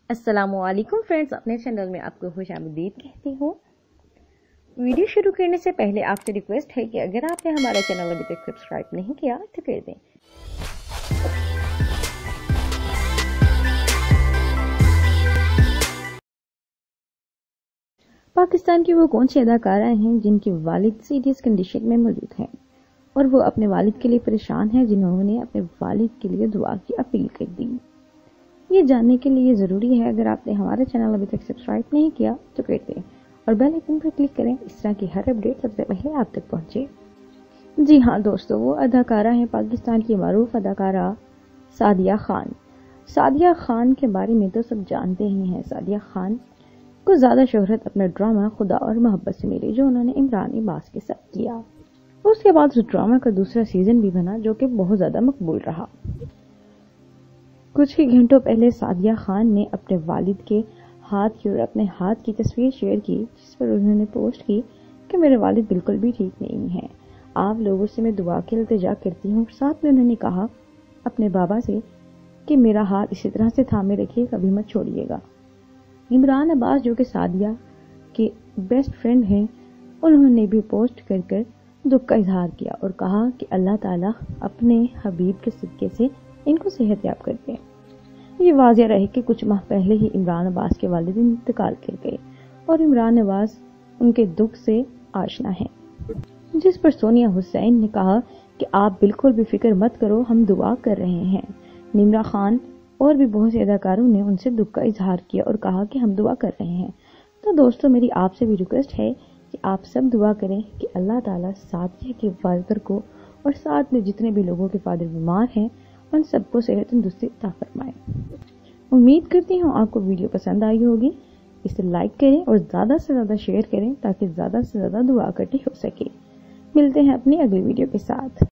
السلام علیکم فرینڈز، اپنے چینل میں آپ کو خوش آمدید کہتی ہوں۔ ویڈیو شروع کرنے سے پہلے آپ سے ریکویسٹ ہے کہ اگر آپ نے ہمارا چینل ابھی تک سبسکرائب نہیں کیا تو کر دیں۔ پاکستان کی وہ کون سی اداکارہ ہیں جن کے والد سیریس کنڈیشن میں موجود ہیں اور وہ اپنے والد کے لیے پریشان ہیں، جنہوں نے اپنے والد کے لیے دعا کی اپیل کر دی؟ یہ جاننے کے لیے ضروری ہے اگر آپ نے ہمارا چینل ابھی تک سبسکرائب نہیں کیا تو کر دیں اور بیل آئیکن پر کلک کریں، اس طرح کی ہر اپڈیٹ سب سے پہلے آپ تک پہنچے۔ جی ہاں دوستو، وہ اداکارہ ہیں پاکستان کی معروف اداکارہ سعدیہ خان۔ سعدیہ خان کے بارے میں تو سب جانتے ہی ہیں۔ سعدیہ خان کو زیادہ شہرت اپنا ڈرامہ خدا اور محبت سے ملی، جو انہوں نے عمران عباس کے ساتھ کیا۔ اس کے بعد اس ڈرامہ کا دوسرا سیزن بھی بنا، جو کہ بہت زیادہ مقبول رہا۔ کچھ ہی گھنٹوں پہلے سعدیہ خان نے اپنے والد کے ہاتھ کی اور اپنے ہاتھ کی تصویر شیئر کی، جس پر انہوں نے پوسٹ کی کہ میرے والد بالکل بھی ٹھیک نہیں ہیں، آپ لوگوں سے میں دعا کی التجا کرتی ہوں۔ ساتھ میں انہوں نے کہا اپنے بابا سے کہ میرا ہاتھ اسی طرح سے تھامے رکھیے، کبھی مت چھوڑیے گا۔ عمران عباس جو کہ سعدیہ کے بیسٹ فرینڈ ہیں، انہوں نے بھی پوسٹ کر کر دکھ کا اظہار کیا اور کہا کہ اللہ تعالیٰ اپنے حبیب کے صدقے سے ان کو صحت یاب کر دیں۔ یہ واضح رہے کہ کچھ ماہ پہلے ہی عمران عباس کے والدین انتقال کر گئے اور عمران عباس ان کے دکھ سے آشنا ہیں، جس پر سونیا حسین نے کہا کہ آپ بالکل بھی فکر مت کرو، ہم دعا کر رہے ہیں۔ نمرہ خان اور بھی بہت سے اداکاروں نے ان سے دکھ کا اظہار کیا اور کہا کہ ہم دعا کر رہے ہیں۔ تو دوستو، میری آپ سے بھی ریکویسٹ ہے کہ آپ سب دعا کریں کہ اللہ تعالیٰ سعدیہ کے والدر کو اور ساتھ میں جتنے بھی لوگوں کے فادر بیمار ہیں ان سب کو صحت تندرستی عطا فرمائے۔ امید کرتی ہوں آپ کو ویڈیو پسند آئی ہوگی۔ اسے لائک کریں اور زیادہ سے زیادہ شیئر کریں تاکہ زیادہ سے زیادہ دعا اکٹھی ہو سکے۔ ملتے ہیں اپنی اگلی ویڈیو کے ساتھ۔